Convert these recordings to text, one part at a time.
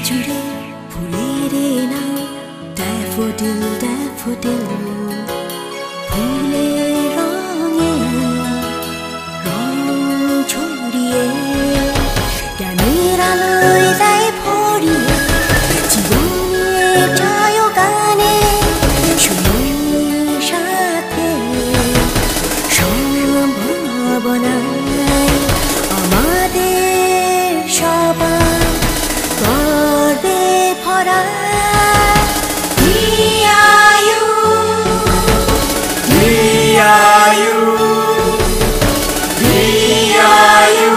জুড়ে ফুলের নাম ড্যাফোডিল ড্যাফোডিল ফুলের রঙে রং ছড়িয়ে জ্ঞানের আলোয় দেয় ভরিয়ে জীবনের জয় গানে সময়ের সাথে সম্ভাবনায় আমাদের সবার গর্বে ভরা DIU DIU DIU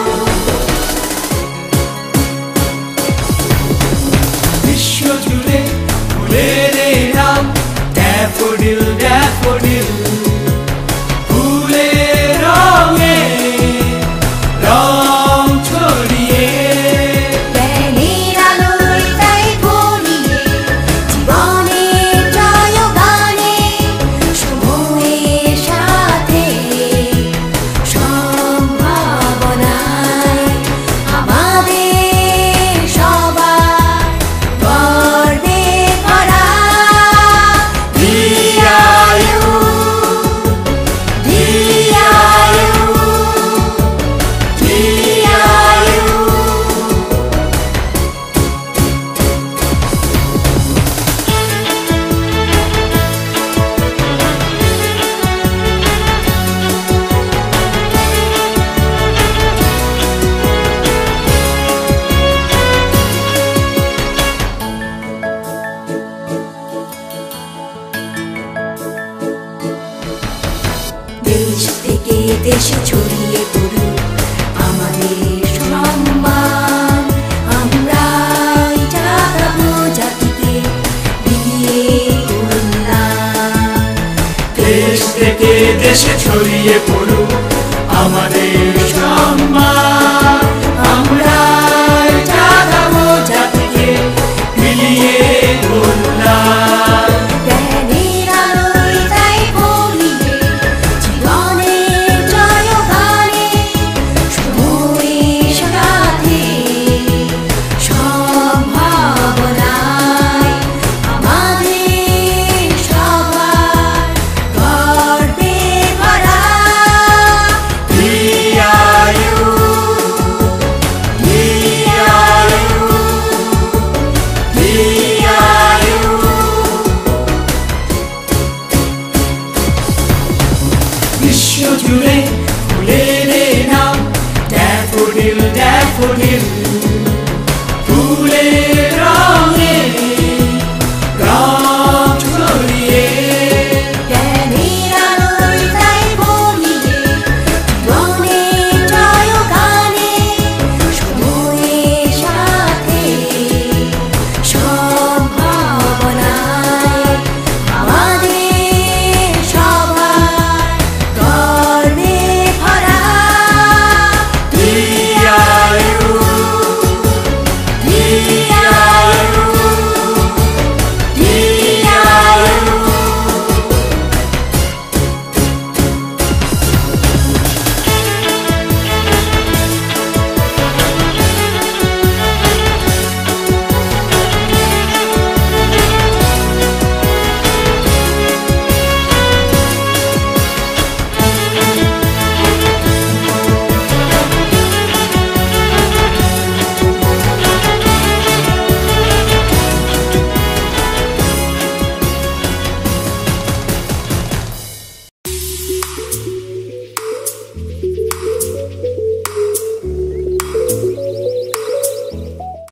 বিশ্বজুড়ে ফুলের নাম ড্যাফোডিল ড্যাফোডিল ফুলের রঙে রং ছড়িয়ে জ্ঞানের আলোয় দেয় ভরিয়ে জীবনের জয় গানে সময়ের সাথে সম্ভাবনায় আমাদের সবার গর্বে ভরা DIU DIU DIU দেশ থেকে দেশে ছড়িয়ে পড়ুক আমাদের সম্মান আমরাই জাগাবো জাতিকে দিয়ে কল্যাণ দেশ থেকে দেশে ছড়িয়ে পড়ুক